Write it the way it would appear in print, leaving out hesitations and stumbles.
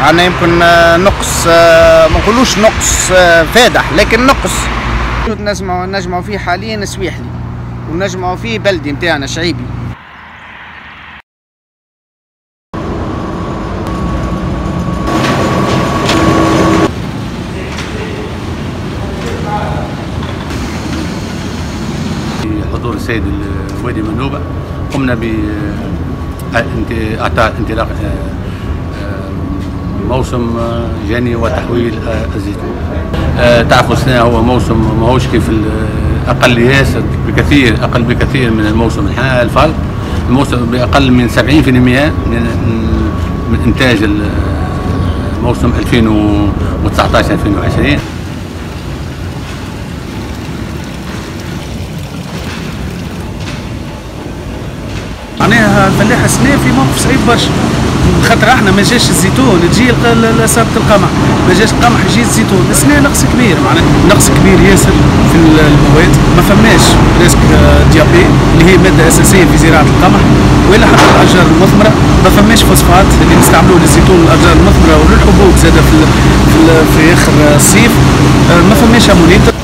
عندنا يمكن نقص، ما نقولوش نقص فادح لكن نقص. نجمعوا فيه حاليا سويحلي ونجمعوا فيه بلدي نتاعنا شعيبي. حضور السيد الوالي منوبة قمنا بانطلاق موسم جني وتحويل الزيتون. تعرفوا السنة هو موسم ماهوش كيف أقل ياسر بكثير، أقل بكثير من الموسم الفال. الموسم بأقل من 70% من إنتاج الموسم 2019-2020. معناها الفلاح السنة في موقف صعيب برشا، خاطر احنا ما جاش الزيتون تجي سابت القمح، ما جاش القمح يجي الزيتون. السنة نقص كبير، معناها نقص كبير ياسر في المواد، ما فماش بريسك ديابي اللي هي مادة أساسية في زراعة القمح، وإلا حتى الأشجار المثمرة ما فماش فوسفات اللي نستعملوه للزيتون والأشجار المثمرة وللحبوب زادة في آخر الصيف، ما فماش أمونيت.